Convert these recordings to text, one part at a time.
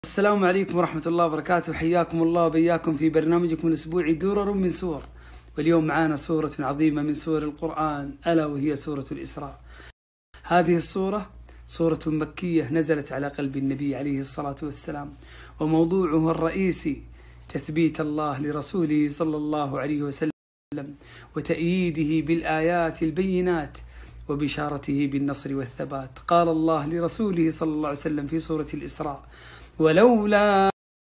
السلام عليكم ورحمة الله وبركاته. حياكم الله وبياكم في برنامجكم الأسبوعي درر من سور. واليوم معنا سورة عظيمة من سور القرآن، ألا وهي سورة الإسراء. هذه السورة سورة مكية نزلت على قلب النبي عليه الصلاة والسلام، وموضوعها الرئيسي تثبيت الله لرسوله صلى الله عليه وسلم وتأييده بالآيات البينات وبشارته بالنصر والثبات. قال الله لرسوله صلى الله عليه وسلم في سورة الإسراء: ولولا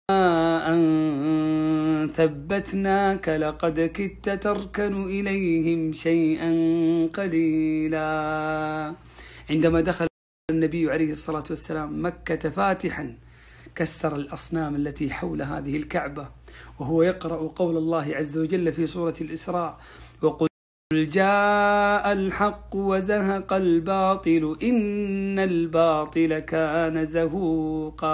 أن ثبتناك لقد كدت تركن إليهم شيئا قليلا. عندما دخل النبي عليه الصلاة والسلام مكة فاتحا كسر الأصنام التي حول هذه الكعبة، وهو يقرأ قول الله عز وجل في سورة الإسراء: وقل جاء الحق وزهق الباطل إن الباطل كان زهوقا.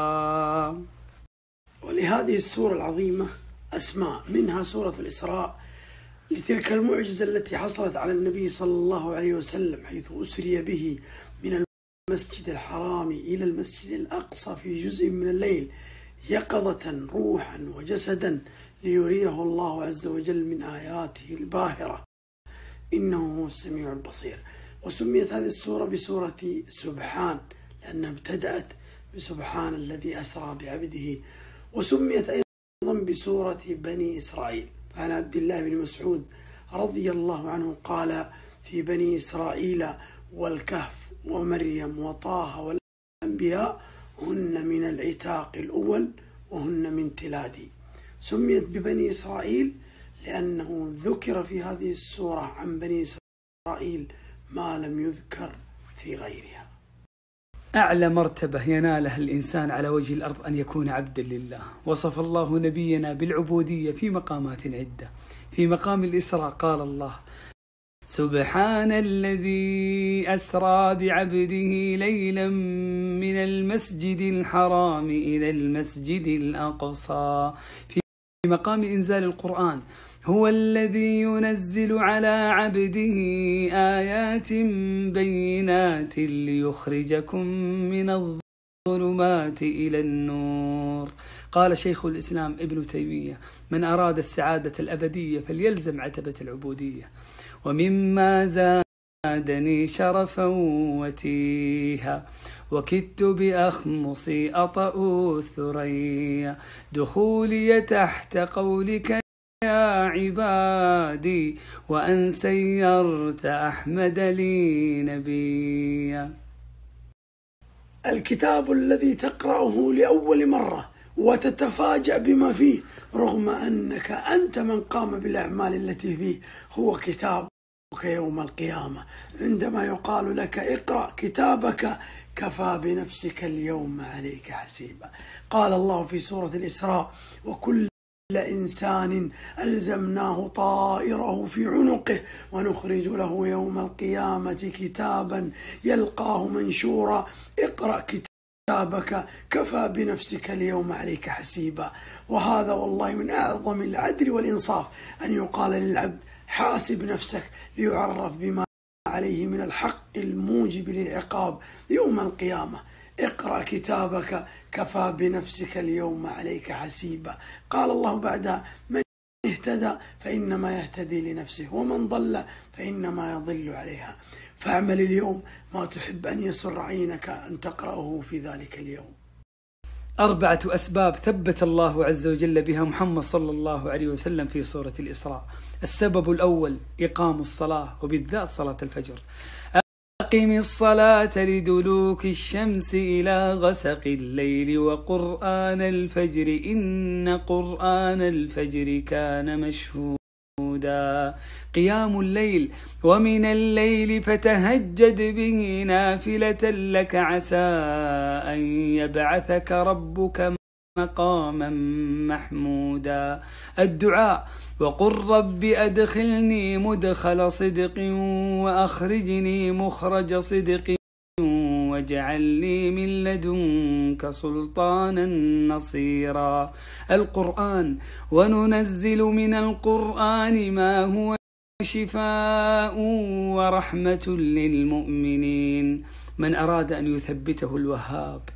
ولهذه السورة العظيمة أسماء، منها سورة الإسراء لتلك المعجزة التي حصلت على النبي صلى الله عليه وسلم، حيث أسري به من المسجد الحرام إلى المسجد الأقصى في جزء من الليل يقظة روحا وجسدا ليريه الله عز وجل من آياته الباهرة، إنه هو السميع البصير. وسميت هذه السورة بسورة سبحان لأنها ابتدأت بسبحان الذي أسرى بعبده، وسميت أيضا بسورة بني إسرائيل. فعن عبد الله بن مسعود رضي الله عنه قال: في بني إسرائيل والكهف ومريم وطه والأنبياء هن من العتاق الأول وهن من تلادي. سميت ببني إسرائيل لأنه ذكر في هذه السورة عن بني إسرائيل ما لم يذكر في غيرها. أعلى مرتبة ينالها الإنسان على وجه الأرض أن يكون عبدا لله. وصف الله نبينا بالعبودية في مقامات عدة. في مقام الإسراء قال الله: سبحان الذي أسرى بعبده ليلا من المسجد الحرام إلى المسجد الأقصى. في مقام إنزال القرآن: هو الذي ينزل على عبده آيات بينات ليخرجكم من الظلمات إلى النور. قال شيخ الإسلام ابن تيمية: من أراد السعادة الأبدية فليلزم عتبة العبودية. ومما زادني شرفا وتيها وكدت بأخمصي أطأ الثريا دخولي تحت قولك يا عبادي وأن سيرت أحمد لي نبيا. الكتاب الذي تقرأه لأول مرة وتتفاجأ بما فيه رغم أنك أنت من قام بالأعمال التي فيه هو كتابك يوم القيامة، عندما يقال لك: اقرأ كتابك كفى بنفسك اليوم عليك حسيبا. قال الله في سورة الإسراء: وكل إنسان ألزمناه طائره في عنقه ونخرج له يوم القيامة كتابا يلقاه منشورا اقرأ كتابك كفى بنفسك اليوم عليك حسيبا. وهذا والله من أعظم العدل والإنصاف أن يقال للعبد: حاسب نفسك، ليعرف بما عليه من الحق الموجب للعقاب يوم القيامة. اقرأ كتابك كفى بنفسك اليوم عليك حسيبا. قال الله بعدها: من اهتدى فإنما يهتدي لنفسه ومن ضل فإنما يضل عليها. فاعمل اليوم ما تحب أن يسر عينك أن تقرأه في ذلك اليوم. 4 أسباب ثبت الله عز وجل بها محمد صلى الله عليه وسلم في سورة الإسراء. السبب الأول: إقام الصلاة، وبالذات صلاة الفجر. أقم الصلاة لدلوك الشمس إلى غسق الليل وقرآن الفجر إن قرآن الفجر كان مشهودا. قيام الليل: ومن الليل فتهجد به نافلة لك عسى أن يبعثك ربك مقاما محمودا. الدعاء: وقل رب أدخلني مدخل صدق وأخرجني مخرج صدق واجعل لي من لدنك سلطانا نصيرا. القرآن: وننزل من القرآن ما هو شفاء ورحمة للمؤمنين. من أراد أن يثبته الوهاب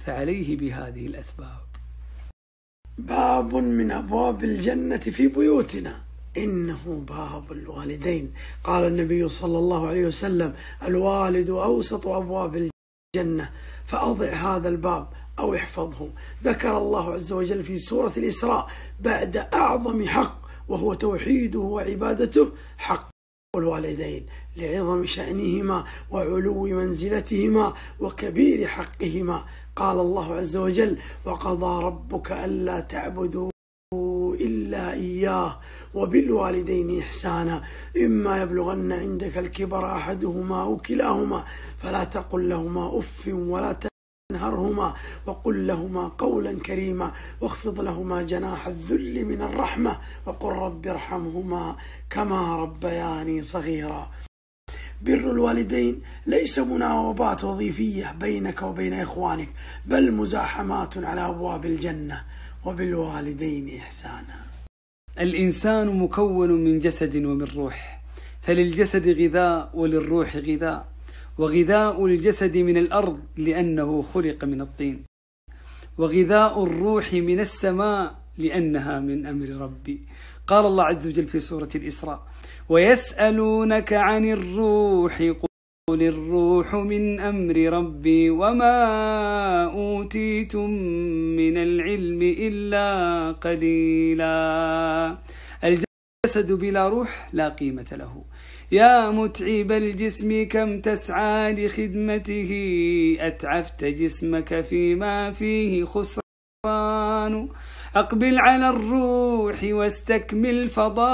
فعليه بهذه الأسباب. باب من أبواب الجنة في بيوتنا إنه باب الوالدين. قال النبي صلى الله عليه وسلم: الوالد أوسط أبواب الجنة، فأضع هذا الباب أو احفظه. ذكر الله عز وجل في سورة الإسراء بعد أعظم حق وهو توحيده وعبادته حق الوالدين، لعظم شأنهما وعلو منزلتهما وكبير حقهما. قال الله عز وجل: وقضى ربك ألا تعبدوا إلا إياه وبالوالدين إحسانا إما يبلغن عندك الكبر أحدهما أو كلاهما فلا تقل لهما أف ولا تنهرهما وقل لهما قولا كريما واخفض لهما جناح الذل من الرحمة وقل رب ارحمهما كما ربياني صغيرا. بر الوالدين ليس مناوبات وظيفية بينك وبين إخوانك، بل مزاحمات على أبواب الجنة. وبالوالدين إحسانا. الإنسان مكون من جسد ومن روح، فللجسد غذاء وللروح غذاء، وغذاء الجسد من الأرض لأنه خلق من الطين، وغذاء الروح من السماء لأنها من أمر ربي. قال الله عز وجل في سورة الإسراء: ويسألونك عن الروح قل الروح من أمر ربي وما أوتيتم من العلم إلا قليلا. الجسد بلا روح لا قيمة له. يا متعب الجسم كم تسعى لخدمته أتعبت جسمك فيما فيه خسران. أقبل على الروح واستكمل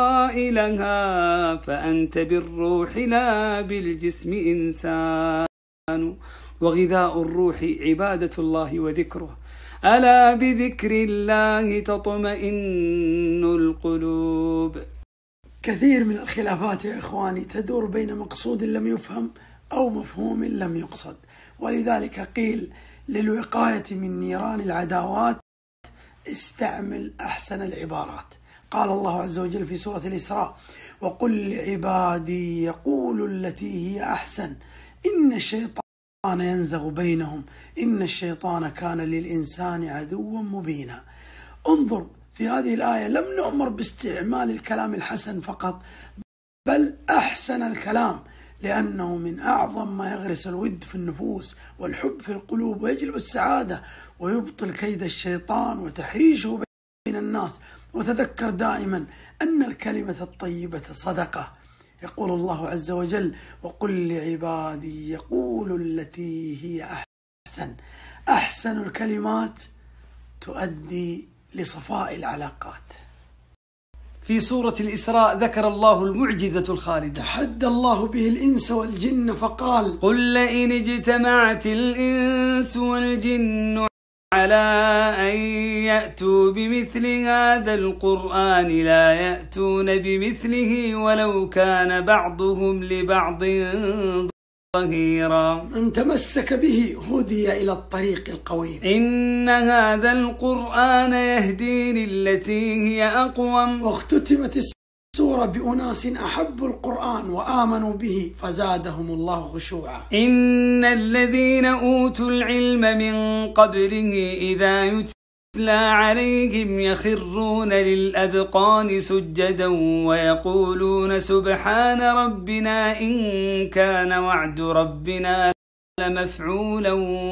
فضائلها فأنت بالروح لا بالجسم إنسان. وغذاء الروح عبادة الله وذكره، ألا بذكر الله تطمئن القلوب. كثير من الخلافات يا إخواني تدور بين مقصود لم يفهم أو مفهوم لم يقصد، ولذلك قيل للوقاية من نيران العداوات استعمل أحسن العبارات. قال الله عز وجل في سورة الإسراء: وقل لعبادي يقولوا التي هي أحسن إن الشيطان ينزغ بينهم إن الشيطان كان للإنسان عدوا مبينا. انظر في هذه الآية لم نؤمر باستعمال الكلام الحسن فقط، بل أحسن الكلام، لأنه من أعظم ما يغرس الود في النفوس والحب في القلوب ويجلب السعادة ويبطل كيد الشيطان وتحريشه بين الناس. وتذكر دائما أن الكلمة الطيبة صدقة. يقول الله عز وجل: وقل لعبادي يقولوا التي هي أحسن. أحسن الكلمات تؤدي لصفاء العلاقات. في سورة الإسراء ذكر الله المعجزة الخالدة، تحدى الله به الإنس والجن فقال: قل لئن اجتمعت الإنس والجن على أن يأتوا بمثل هذا القرآن لا يأتون بمثله ولو كان بعضهم لبعض ظهيرا. من تمسك به هدي إلى الطريق القويم. إن هذا القرآن يهدي للتي هي أقوم. واختتمت السورة بأناس أحبوا القرآن وآمنوا به فزادهم الله خشوعا. إن الذين أوتوا العلم من قبله إذا يتلى عليهم يخرون للأذقان سجدا ويقولون سبحان ربنا إن كان وعد ربنا لمفعولا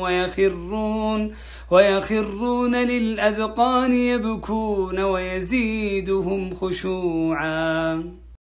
ويخرون للأذقان يبكون ويزيدهم خشوعا.